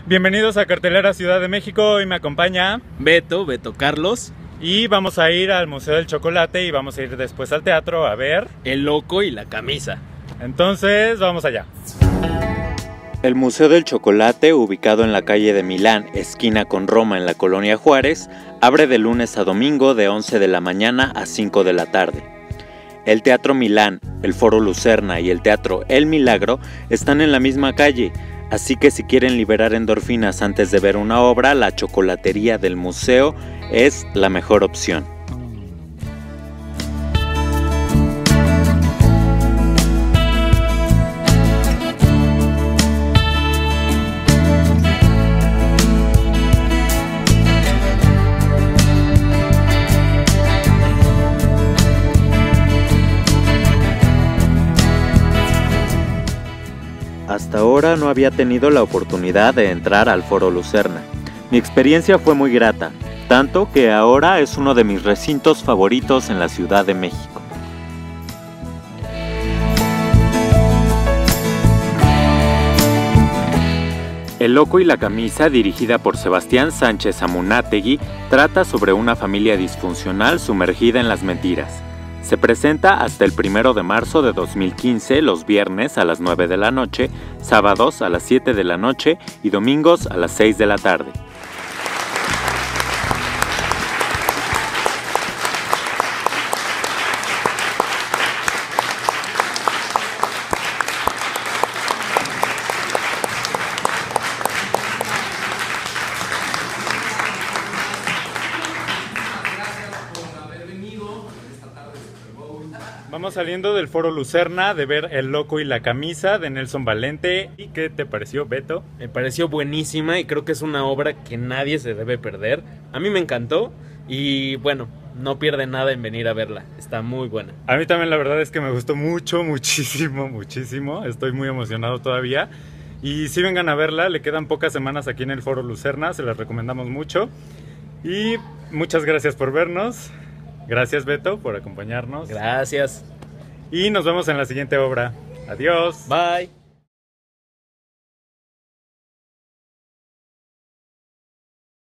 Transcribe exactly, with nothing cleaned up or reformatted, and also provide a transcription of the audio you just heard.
Bienvenidos a Cartelera Ciudad de México. Hoy me acompaña Beto, Beto Carlos. Y vamos a ir al Museo del Chocolate y vamos a ir después al teatro a ver El Loco y la Camisa. Entonces, vamos allá. El Museo del Chocolate, ubicado en la calle de Milán, esquina con Roma en la Colonia Juárez, abre de lunes a domingo de once de la mañana a cinco de la tarde. El Teatro Milán, el Foro Lucerna y el Teatro El Milagro están en la misma calle, así que si quieren liberar endorfinas antes de ver una obra, la chocolatería del museo es la mejor opción. Hasta ahora no había tenido la oportunidad de entrar al Foro Lucerna. Mi experiencia fue muy grata, tanto que ahora es uno de mis recintos favoritos en la Ciudad de México. El Loco y la Camisa, dirigida por Sebastián Sánchez Amunátegui, trata sobre una familia disfuncional sumergida en las mentiras. Se presenta hasta el primero de marzo de dos mil quince, los viernes a las nueve de la noche, sábados a las siete de la noche y domingos a las seis de la tarde. Vamos saliendo del Foro Lucerna de ver El Loco y la Camisa de Nelson Valente. ¿Y qué te pareció, Beto? Me pareció buenísima y creo que es una obra que nadie se debe perder. A mí me encantó y bueno, no pierde nada en venir a verla. Está muy buena. A mí también la verdad es que me gustó mucho, muchísimo, muchísimo. Estoy muy emocionado todavía. Y si vengan a verla, le quedan pocas semanas aquí en el Foro Lucerna, se las recomendamos mucho. Y muchas gracias por vernos. Gracias, Beto, por acompañarnos. Gracias. Y nos vemos en la siguiente obra. Adiós. Bye.